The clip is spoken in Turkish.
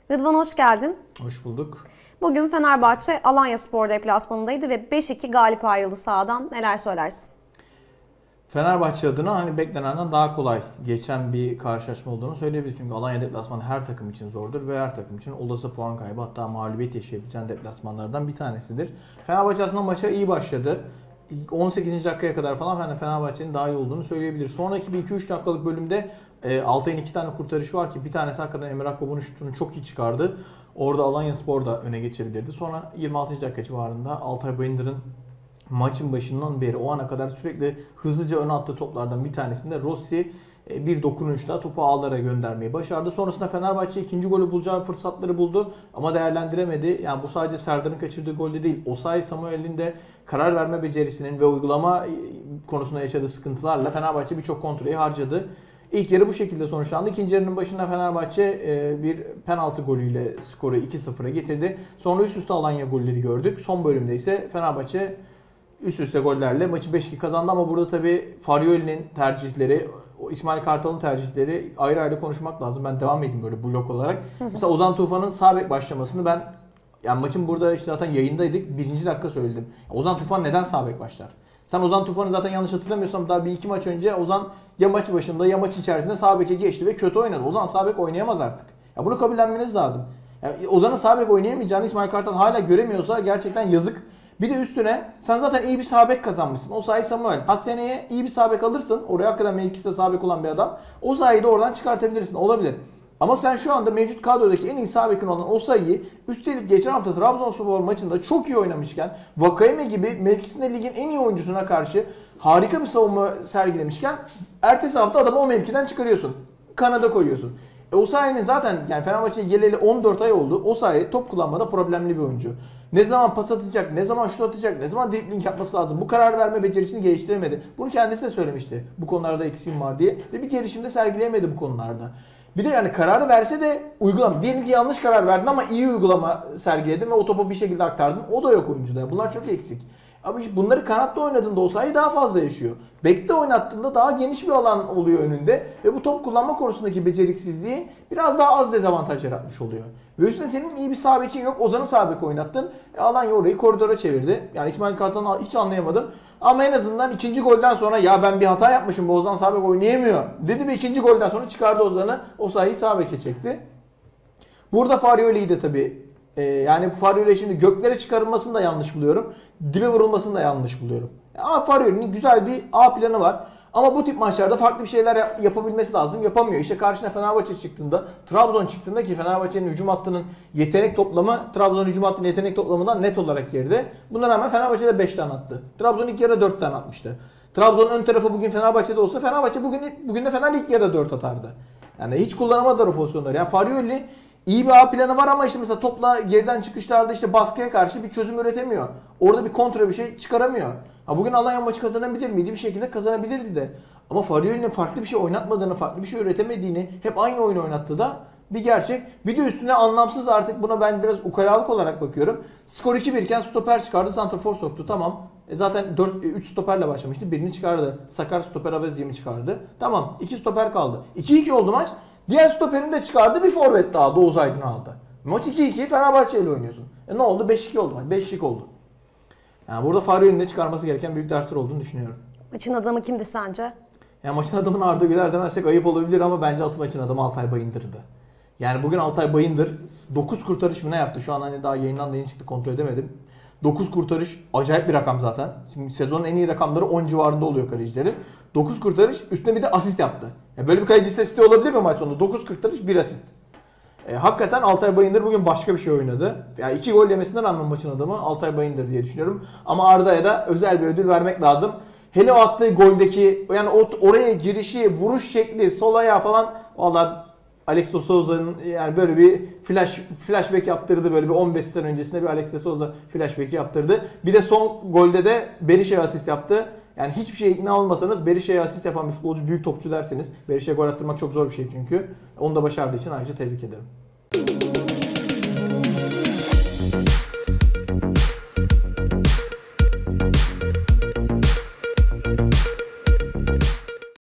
Rıdvan hoş geldin. Hoş bulduk. Bugün Fenerbahçe Alanyaspor deplasmanındaydı ve 5-2 galip ayrıldı sahadan. Neler söylersin? Fenerbahçe adına beklenenden daha kolay geçen bir karşılaşma olduğunu söyleyebiliriz. Çünkü Alanya deplasmanı her takım için zordur ve her takım için olası puan kaybı hatta mağlubiyet yaşayabileceğin deplasmanlardan bir tanesidir. Fenerbahçe aslında maça iyi başladı. 18. dakikaya kadar falan Fenerbahçe'nin daha iyi olduğunu söyleyebiliriz. Sonraki bir 2-3 dakikalık bölümde Altay'ın 2 tane kurtarışı var ki bir tanesi hakikaten Emre Akbaba'nın şutunu çok iyi çıkardı. Orada Alanyaspor da öne geçebilirdi. Sonra 26. dakika civarında Altay Bayındır'ın maçın başından beri o ana kadar sürekli hızlıca ön attığı toplardan bir tanesinde Rossi bir dokunuşla topu ağlara göndermeyi başardı. Sonrasında Fenerbahçe ikinci golü bulacağı fırsatları buldu ama değerlendiremedi. Yani bu sadece Serdar'ın kaçırdığı golde değil. Osayi Samuel'in de karar verme becerisinin ve uygulama konusunda yaşadığı sıkıntılarla Fenerbahçe birçok kontrolü harcadı. İlk yarı bu şekilde sonuçlandı. İkinci yarının başında Fenerbahçe bir penaltı golüyle skoru 2-0'a getirdi. Sonra üst üste Alanya golleri gördük. Son bölümde ise Fenerbahçe üst üste gollerle maçı 5-2 kazandı ama burada tabii Farioli'nin tercihleri, İsmail Kartal'ın tercihleri ayrı ayrı konuşmak lazım. Ben devam edeyim böyle blok olarak. Mesela Ozan Tufan'ın sağ bek başlamasını yani maçın burada işte zaten yayındaydık. Birinci dakika söyledim. Ozan Tufan neden sağ bek başlar? Sen Ozan Tufan'ı zaten yanlış hatırlamıyorsam daha bir iki maç önce Ozan ya maç başında ya maç içerisinde sağ beke geçti ve kötü oynadı. Ozan sağ bek oynayamaz artık. Ya bunu kabullenmeniz lazım. Yani Ozan'ın sağ bek oynayamayacağını İsmail Kartal hala göremiyorsa gerçekten yazık. Bir de üstüne sen zaten iyi bir sağ bek kazanmışsın. Osayi Samuel. Seneye iyi bir sağ bek alırsın. Oraya hakikaten mevkisi de sağ bek olan bir adam. Osayi'yi de oradan çıkartabilirsin. Olabilir. Ama sen şu anda mevcut kadrodaki en iyi sağ bekin olan Osayi'yi üstelik geçen hafta Trabzonspor maçında çok iyi oynamışken Vakayeme gibi mevkisinde ligin en iyi oyuncusuna karşı harika bir savunma sergilemişken ertesi hafta adamı o mevkiden çıkarıyorsun. Kanada koyuyorsun. Osayi'nin zaten yani Fenerbahçe'ye geleli 14 ay oldu. Osayi top kullanmada problemli bir oyuncu. Ne zaman pas atacak, ne zaman şut atacak, ne zaman dribling yapması lazım. Bu karar verme becerisini geliştiremedi. Bunu kendisi de söylemişti. Bu konularda eksiğim var diye. Ve bir gelişimde sergileyemedi bu konularda. Bir de yani kararı verse de uygulama. Diyelim ki yanlış karar verdin ama iyi uygulama sergiledin ve o topu bir şekilde aktardın. O da yok oyuncuda. Bunlar çok eksik. Ama işte bunları kanatta oynadığında Osayi daha fazla yaşıyor. Bekte oynattığında daha geniş bir alan oluyor önünde ve bu top kullanma konusundaki beceriksizliği biraz daha az dezavantaj yaratmış oluyor. Ve üstüne senin iyi bir sağ bekin yok. Ozan'ı sağ bek oynattın. Alanya orayı koridora çevirdi. Yani İsmail Kartal'ı hiç anlayamadım. Ama en azından ikinci golden sonra ya ben bir hata yapmışım bu Ozan sağ bek oynayamıyor dedi ve ikinci golden sonra çıkardı Ozan'ı. Osayi'yi sağ beke çekti. Burada Farioli'yi de tabii yani Farioli şimdi göklere çıkarılmasını da yanlış buluyorum. Dibe vurulmasını da yanlış buluyorum. Ama Farioli'nin güzel bir A planı var. Ama bu tip maçlarda farklı bir şeyler yapabilmesi lazım. Yapamıyor. İşte karşına Fenerbahçe çıktığında, Trabzon çıktığında ki Fenerbahçe'nin hücum hattının yetenek toplamı Trabzon hücum hattının yetenek toplamından net olarak geride. Buna rağmen Fenerbahçe de 5 tane attı. Trabzon ilk yarıda 4 tane atmıştı. Trabzon'un ön tarafı bugün Fenerbahçe'de olsa Fenerbahçe bugün de Fener ilk yarıda 4 atardı. Yani hiç kullanamadılar o pozisyonları. Yani Farioli İyi bir A planı var ama işte mesela topla geriden çıkışlarda işte baskıya karşı bir çözüm üretemiyor. Orada bir kontra bir şey çıkaramıyor. Bugün Alanya maçı kazanabilir miydi? Bir şekilde kazanabilirdi de. Ama Farioli'nin farklı bir şey oynatmadığını, farklı bir şey üretemediğini, hep aynı oyunu oynattı da bir gerçek. Bir de üstüne anlamsız artık buna ben biraz ukalalık olarak bakıyorum. Skor 2-1 iken stoper çıkardı, santrafor soktu. Tamam. Zaten 3 stoperle başlamıştı. Birini çıkardı. Sakar stoper Avezi'yi çıkardı. Tamam. 2 stoper kaldı. 2-2 oldu maç. Diğer stoperini de çıkardı, bir forvet daha Oğuz Aydın aldı. Maç 2-2 Fenerbahçe ile oynuyorsun. Ne oldu? 5-2 oldu maç. 5-2 oldu. Yani burada Farioli'nin de çıkarması gereken büyük dersler olduğunu düşünüyorum. Maçın adamı kimdi sence? Yani maçın adamını Arda Güler demezsek ayıp olabilir ama bence maçın adamı Altay Bayındır'dı. Yani bugün Altay Bayındır 9 kurtarış mı ne yaptı? Şu an daha yayından da yeni çıktı, kontrol edemedim. 9 kurtarış acayip bir rakam zaten. Şimdi sezonun en iyi rakamları 10 civarında oluyor kalecilerin. 9 kurtarış üstüne bir de asist yaptı. Yani böyle bir kaleci istatistiği olabilir mi maç sonunda? 9 kurtarış 1 asist. Hakikaten Altay Bayındır bugün başka bir şey oynadı. Yani 2 gol yemesinden rağmen maçın adamı Altay Bayındır diye düşünüyorum. Ama Arda'ya da özel bir ödül vermek lazım. Hele o attığı goldeki yani oraya girişi, vuruş şekli, sol ayağı falan vallahi Alex de Souza'nın yani böyle bir flashback yaptırdı, böyle bir 15 sene öncesinde bir Alex de Souza flashback yaptırdı. Bir de son golde de Berisha'ya asist yaptı. Yani hiçbir şeye ikna olmasanız Berisha'ya asist yapan bir futbolcu büyük topçu derseniz, Berisha'ya gol attırmak çok zor bir şey çünkü. Onu da başardığı için ayrıca tebrik ederim.